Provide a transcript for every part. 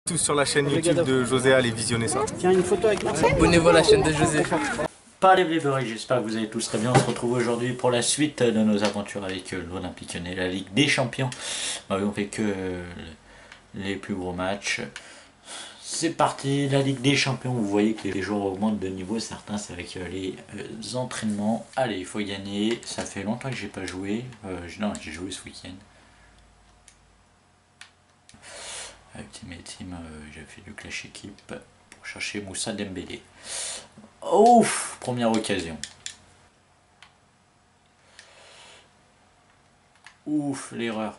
Tous sur la chaîne YouTube de José, allez visionner ça. Tiens, une photo avec moi. Abonnez-vous à la chaîne de José. Pas les favoris, j'espère que vous allez tous très bien. On se retrouve aujourd'hui pour la suite de nos aventures avec l'Olympique Lyonnais, la Ligue des Champions. On fait que les plus gros matchs. C'est parti, la Ligue des Champions. Vous voyez que les joueurs augmentent de niveau, certains c'est avec les entraînements. Allez, il faut gagner. Ça fait longtemps que j'ai pas joué. Non, j'ai joué ce week-end. Avec Team, j'ai fait du clash équipe pour chercher Moussa Dembélé. Ouf, première occasion. Ouf, l'erreur.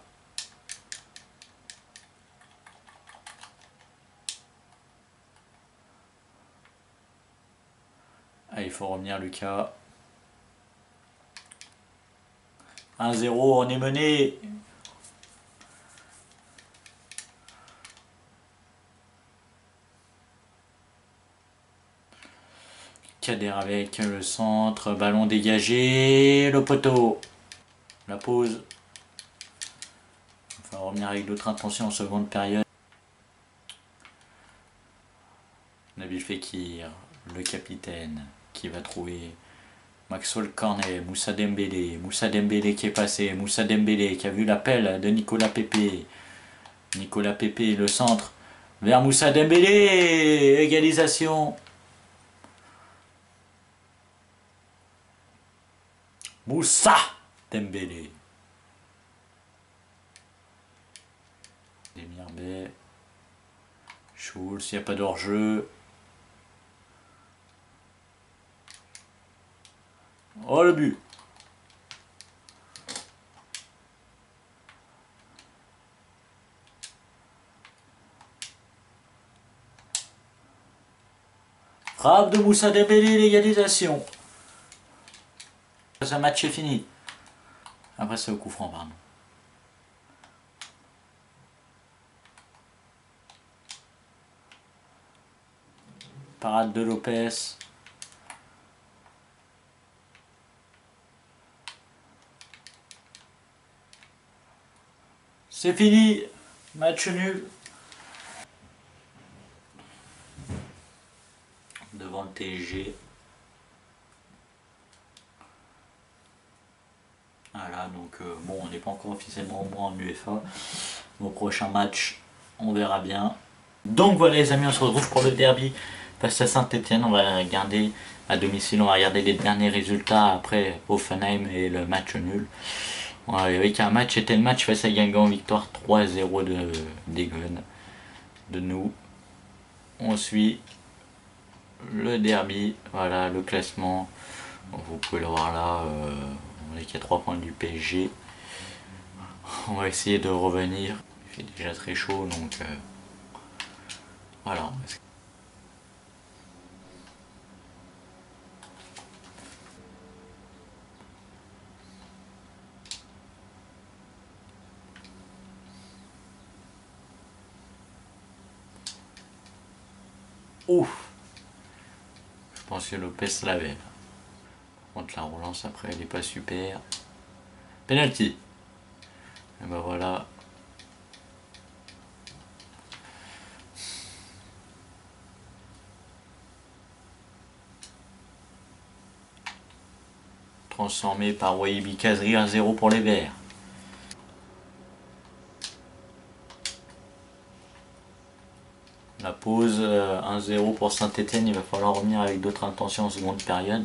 Ah, il faut revenir Lucas. 1-0, on est mené. Kader avec le centre, ballon dégagé, le poteau. La pause. On va revenir avec d'autres intentions en seconde période. Nabil Fekir, le capitaine, qui va trouver Maxwell Cornet, Moussa Dembélé qui est passé, Moussa Dembélé qui a vu l'appel de Nicolas Pepe. Nicolas Pepe, le centre, vers Moussa Dembélé, égalisation. Moussa Dembélé. Demirbay. Schulz, il n'y a pas d'hors-jeu. Oh le but. Frappe de Moussa Dembélé, l'égalisation. Ce match est fini. Après c'est au coup franc, pardon. Parade de Lopez. C'est fini. Match nul. Devant le TSG. Voilà, donc bon, on n'est pas encore officiellement au moins en UEFA. Au prochain match, on verra bien. Donc voilà les amis, on se retrouve pour le derby face à Saint-Etienne. On va regarder à domicile, on va regarder les derniers résultats après Hoffenheim et le match nul. Voilà, avec un match, c'était le match face à Guingamp, victoire 3-0 des Guns, de nous. On suit le derby, voilà le classement. Vous pouvez le voir là. On est qu'à 3 points du PSG. On va essayer de revenir. Il fait déjà très chaud donc voilà. Ouf. Je pense que Lopez l'avait. Par contre la relance après elle n'est pas super. Penalty. Et ben voilà. Transformé par Wahbi Kazri, 1-0 pour les Verts. La pause, 1-0 pour Saint-Etienne, il va falloir revenir avec d'autres intentions en seconde période.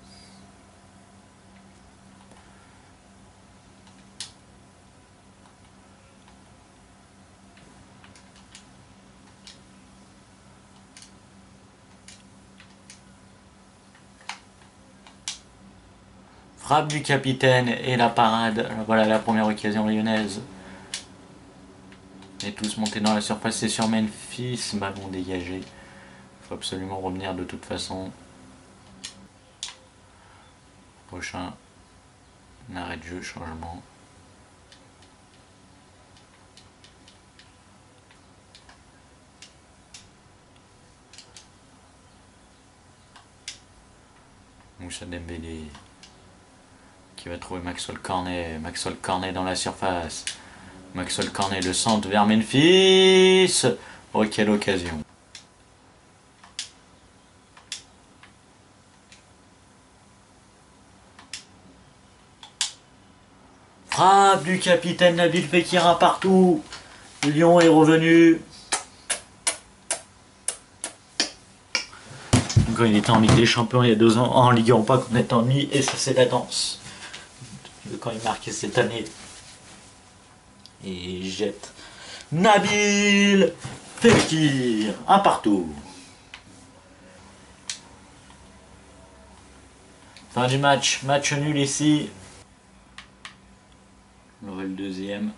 Frappe du capitaine et la parade. Voilà la première occasion lyonnaise. On est tous montés dans la surface, c'est sur Memphis, ballon dégagé. Il faut absolument revenir de toute façon. Prochain, un arrêt de jeu, changement. Moussa Dembélé qui va trouver Maxwell Cornet. Maxwell Cornet dans la surface. Maxwell Cornet, le centre vers Memphis. Oh, quelle occasion. Frappe du capitaine Nabil Fekir un partout. Lyon est revenu. Quand il était en Ligue des Champions il y a 2 ans, en Ligue Europa qu'on est en demi, et ça c'est la danse. Quand il marquait cette année. Et il jette Nabil Fekir un partout. Fin du match, match nul ici. On aurait le deuxième.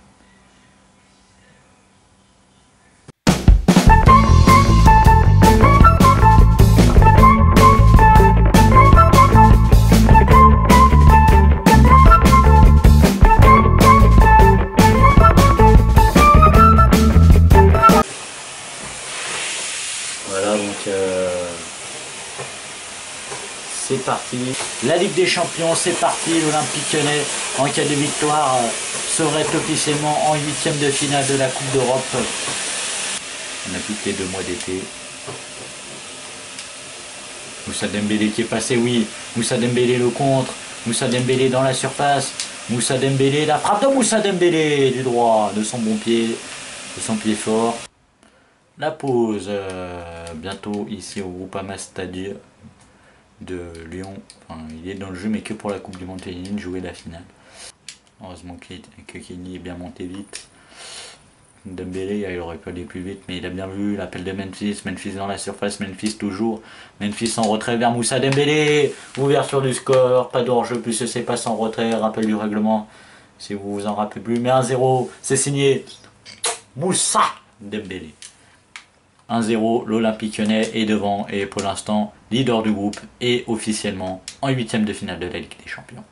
Voilà, donc c'est parti. La Ligue des Champions, c'est parti. L'Olympique Lyonnais, en cas de victoire, serait officiellement en 8e de finale de la Coupe d'Europe. On a quitté 2 mois d'été. Moussa Dembélé qui est passé, oui. Moussa Dembélé le contre. Moussa Dembélé dans la surface. Moussa Dembélé, la frappe de Moussa Dembélé du droit, de son bon pied, de son pied fort. La pause, bientôt ici au Groupama Stadium de Lyon. Enfin, il est dans le jeu, mais que pour la Coupe du Monde féminine, jouer la finale. Heureusement que Kenny est bien monté vite. Dembélé, il aurait pu aller plus vite, mais il a bien vu l'appel de Memphis. Memphis dans la surface, Memphis toujours. Memphis en retrait vers Moussa Dembélé. Ouverture du score, pas d'enjeu, plus c'est pas sans retrait. Rappel du règlement, si vous vous en rappelez plus. Mais 1-0, c'est signé Moussa Dembélé. 1-0, l'Olympique Lyonnais est devant et pour l'instant leader du groupe et officiellement en 8e de finale de la Ligue des Champions.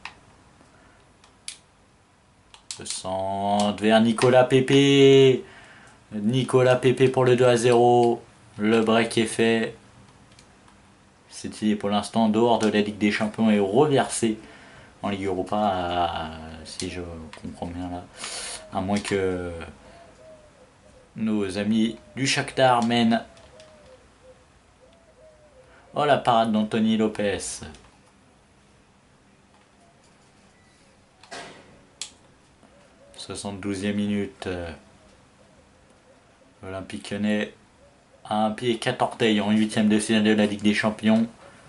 Le centre vers Nicolas Pepe. Nicolas Pepe pour le 2-0. Le break est fait. City est pour l'instant dehors de la Ligue des Champions et reversé en Ligue Europa, si je comprends bien là. À moins que nos amis du Shakhtar mènent. Oh, la parade d'Anthony Lopez. « 72e minute. Olympique Lyonnais a un pied et 4 orteils en 8e de finale de la Ligue des Champions.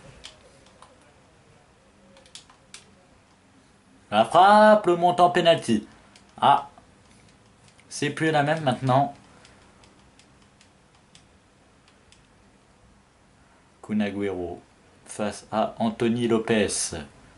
La frappe, le montant penalty. Ah, c'est plus la même maintenant. Kun Agüero face à Anthony Lopez.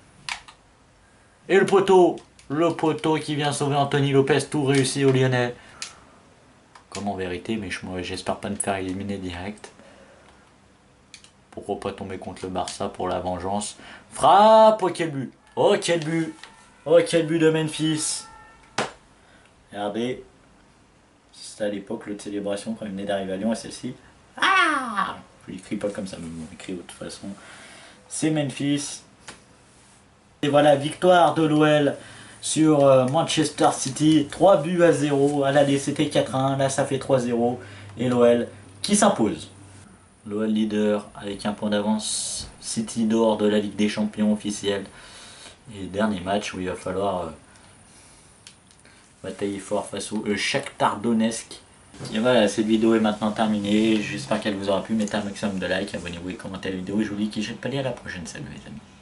Et le poteau qui vient sauver Anthony Lopez, tout réussi au Lyonnais. Comme en vérité, mais j'espère pas me faire éliminer direct. Pourquoi pas tomber contre le Barça pour la vengeance. Frappe, oh quel but. Oh quel but. Oh quel but de Memphis. Regardez. C'était à l'époque l'autre célébration quand il venait d'arriver à Lyon et celle-ci. Ah, je l'écris pas comme ça, mais on écrit de toute façon. C'est Memphis. Et voilà, victoire de l'OL sur Manchester City. 3-0. À l'aller c'était 4-1. Là ça fait 3-0. Et l'OL qui s'impose. L'OL leader avec un point d'avance. City dehors de la Ligue des Champions officielle. Et dernier match où il va falloir batailler fort face au Shakhtar Donetsk. Et voilà, cette vidéo est maintenant terminée. J'espère qu'elle vous aura plu. Mettez un maximum de likes, abonnez-vous et commentez la vidéo. Et je vous dis que je vais pas aller à la prochaine. Salut les amis.